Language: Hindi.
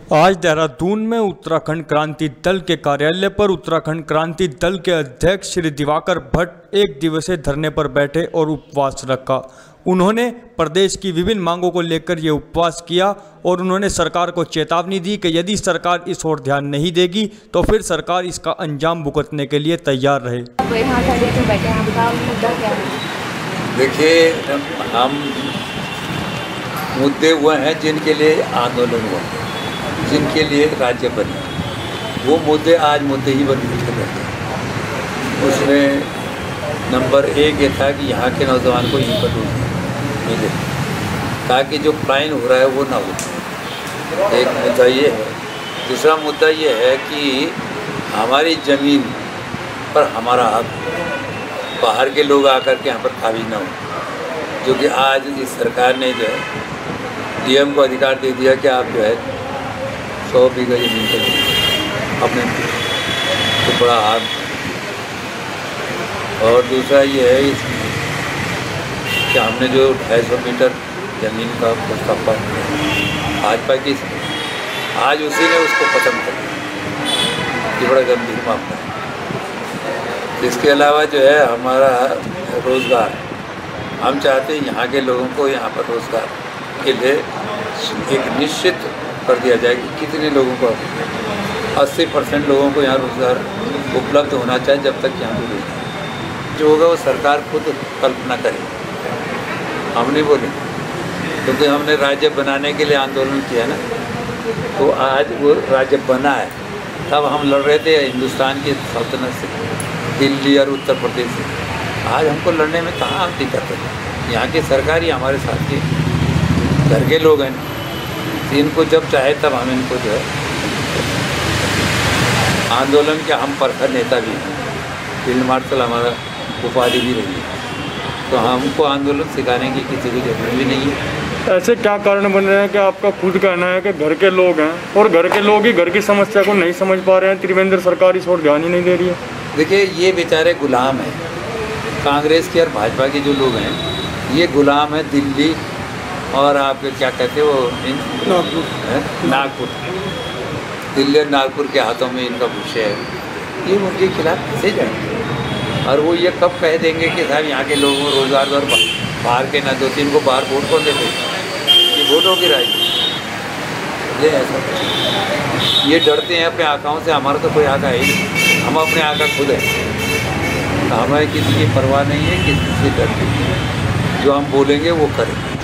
आज देहरादून में उत्तराखंड क्रांति दल के कार्यालय पर उत्तराखंड क्रांति दल के अध्यक्ष श्री दिवाकर भट्ट एक दिवसीय धरने पर बैठे और उपवास रखा। उन्होंने प्रदेश की विभिन्न मांगों को लेकर ये उपवास किया और उन्होंने सरकार को चेतावनी दी कि यदि सरकार इस ओर ध्यान नहीं देगी तो फिर सरकार इसका अंजाम भुगतने के लिए तैयार रहे। देखिए, हम मुद्दे हुए हैं जिनके लिए आंदोलन हुआ, जिनके लिए राज्य बने, वो मुद्दे आज मुद्दे ही बन कर रहे हैं। उसमें नंबर 1 ये था कि यहाँ के नौजवान को यहीं पर रोजगार मिले ताकि जो क्राइम हो रहा है वो ना हो। एक मुद्दा ये है। दूसरा मुद्दा ये है कि हमारी ज़मीन पर हमारा हक बाहर के लोग आकर के यहाँ पर काबिज ना हो, जो कि आज इस सरकार ने जो है डीएम को अधिकार दे दिया कि आप जो है 100 बीघा जमीन पर अपने तो बड़ा हाथ। और दूसरा ये है कि हमने जो 250 मीटर ज़मीन का प्रस्ताव भाजपा की, आज उसी ने उसको खत्म कर दिया। ये बड़ा गंभीर मामला है। इसके अलावा जो है हमारा रोज़गार, हम चाहते हैं यहाँ के लोगों को यहाँ पर रोज़गार के लिए एक निश्चित कर दिया जाए कि कितने लोगों को 80% लोगों को यहाँ रोज़गार उपलब्ध होना चाहिए। जब तक यहाँ पर जो होगा वो सरकार खुद कल्पना करे, हम नहीं बोले, क्योंकि हमने राज्य बनाने के लिए आंदोलन किया ना, तो आज वो राज्य बना है। तब हम लड़ रहे थे हिंदुस्तान की सल्तनत से, दिल्ली और उत्तर प्रदेश से। आज हमको लड़ने में कहाँ हम दिक्कत है। यहाँ की सरकार ही हमारे साथ के घर के लोग हैं, इनको जब चाहे तब हम इनको जो है आंदोलन के हम प्रखर नेता भी हैं, फील्ड मार्शल हमारा उपाधि भी रही है, तो हमको आंदोलन सिखाने की किसी की जरूरत भी नहीं है। ऐसे क्या कारण बन रहे हैं कि आपका खुद कहना है कि घर के लोग हैं और घर के लोग ही घर की समस्या को नहीं समझ पा रहे हैं, त्रिवेंद्र सरकार इस ओर ध्यान ही नहीं दे रही है। देखिए, ये बेचारे गुलाम हैं, कांग्रेस के और भाजपा के जो लोग हैं ये गुलाम है दिल्ली और आपके क्या कहते हो नागपुर, दिल्ली और नागपुर के हाथों में इनका भूषे है। ये उनके खिलाफ कैसे जाएंगे? और वो ये कब कह देंगे कि साहब यहाँ के लोगों को रोज़गार और बाहर के ना 2-3 को बाहर वोट कौन देते? ये वोटों की राय, ये ऐसा ये डरते हैं अपने आकाओं से। हमारा तो कोई आका है ही, हम अपने आका खुद हैं, तो हमें किसी की परवाह नहीं है, किसी से डर नहीं है। जो हम बोलेंगे वो करें।